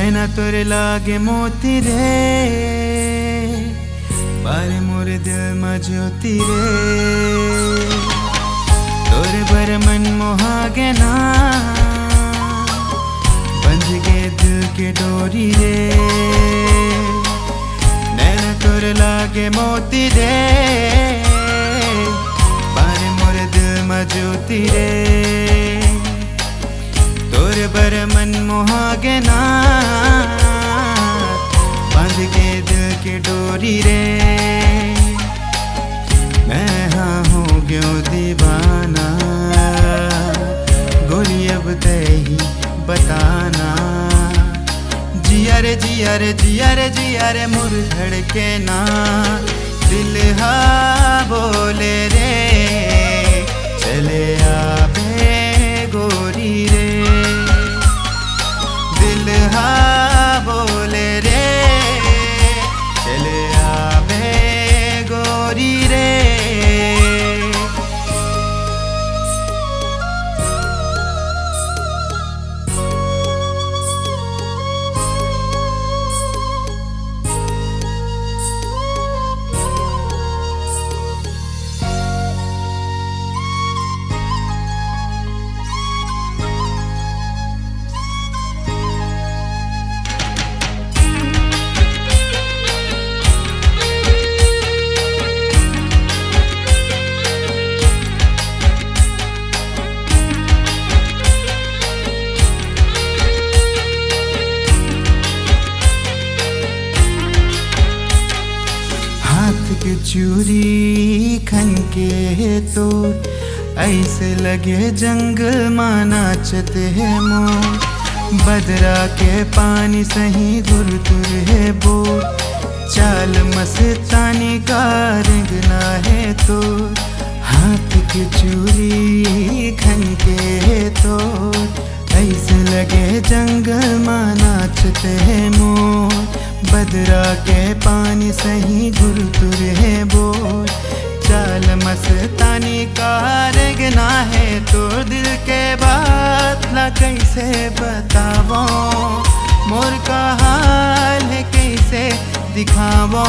नैना तोरे लागे मोती रे, बारे मोरे दिल में ज्योति रे। तोरे बर मन मोहागे ना, बंध गे दिल के डोरी रे। नैना तोरे लागे मोती रे, बारे मोरे दिल में ज्योति रे। तोरे बर मन मोहागे ना, बांध के दिल की डोरी रे। मैं हाँ हो गयो दीवाना, गोरी अब ते ही बताना। जिया रे जिया रे जिया रे जिया रे मुर धड़के ना, दिल हा बोले रे, चले आवे गोरी रे। दिल हा बोले रे, चले आवे गोरी रे। के चूरी खन के तो ऐसे लगे जंगल माँ नाचते है मोर। बदरा के पानी सही गुर तुर है बोर, चाल मस्तानी का रंगना है तो। हाथ की चूरी खन के तो ऐसे लगे जंगल माँ नाचते है मोर। बदरा के पानी सही गुर तुर है बोल, चाल मस्तानी का रंगना है तो। दिल के बात ना कैसे बतावो, मोर का हाल है कैसे दिखावो।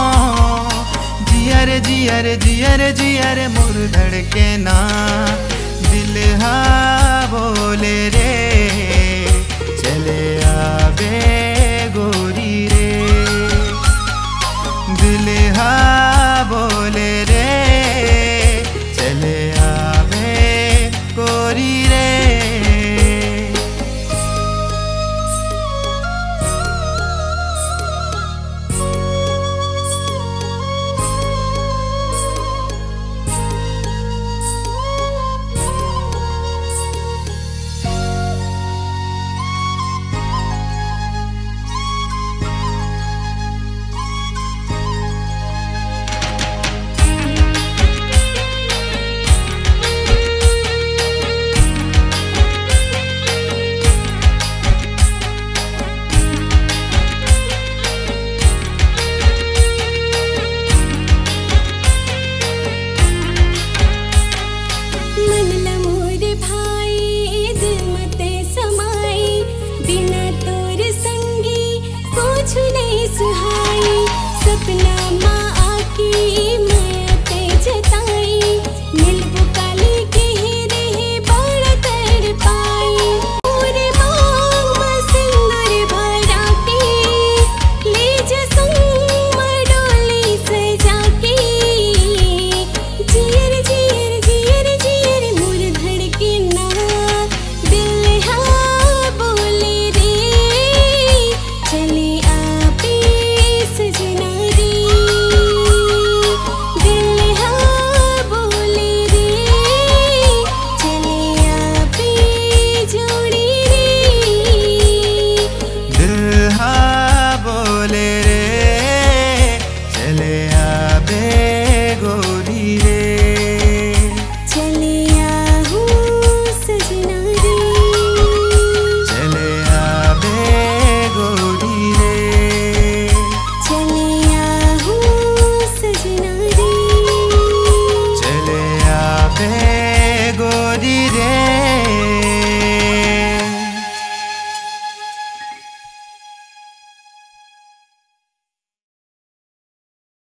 जिया रे जिया रे जिया रे जिया रे मोर धड़के ना, दिल हा बोले रे, चले आवे